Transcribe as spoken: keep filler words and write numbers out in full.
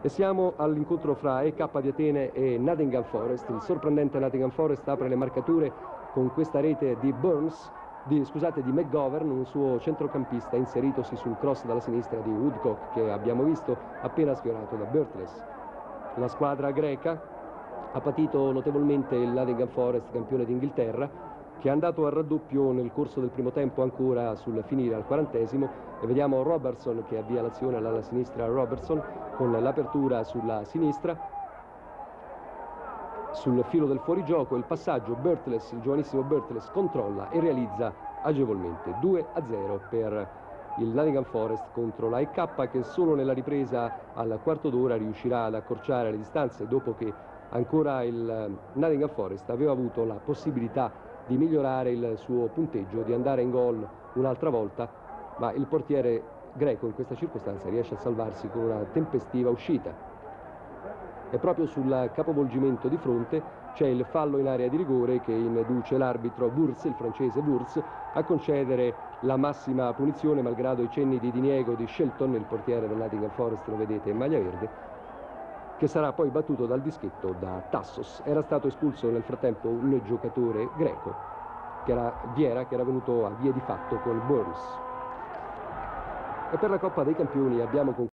E siamo all'incontro fra E K di Atene e Nottingham Forest. Il sorprendente Nottingham Forest apre le marcature con questa rete di Burns, di, scusate, di McGovern, un suo centrocampista inseritosi sul cross dalla sinistra di Woodcock, che abbiamo visto appena sfiorato da Birtles. La squadra greca ha patito notevolmente il Nottingham Forest, campione d'Inghilterra, che è andato al raddoppio nel corso del primo tempo, ancora sul finire al quarantesimo, e vediamo Robertson che avvia l'azione alla sinistra. Robertson con l'apertura sulla sinistra, sul filo del fuorigioco, il passaggio, Birtles, il giovanissimo Birtles controlla e realizza agevolmente. Due a zero per il Nottingham Forest contro la E K, che solo nella ripresa al quarto d'ora riuscirà ad accorciare le distanze, dopo che ancora il Nottingham Forest aveva avuto la possibilità di migliorare il suo punteggio, di andare in gol un'altra volta, ma il portiere greco in questa circostanza riesce a salvarsi con una tempestiva uscita. E proprio sul capovolgimento di fronte c'è il fallo in area di rigore che induce l'arbitro Wurz, il francese Wurz, a concedere la massima punizione, malgrado i cenni di diniego di Shelton, il portiere del Nottingham Forest, lo vedete in maglia verde, che sarà poi battuto dal dischetto da Tassos. Era stato espulso nel frattempo un giocatore greco, che era Viera, che era venuto a vie di fatto con Burns. E per la Coppa dei Campioni abbiamo concluso